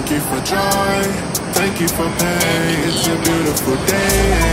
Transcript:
Thank you for joy, thank you for pain. It's a beautiful day.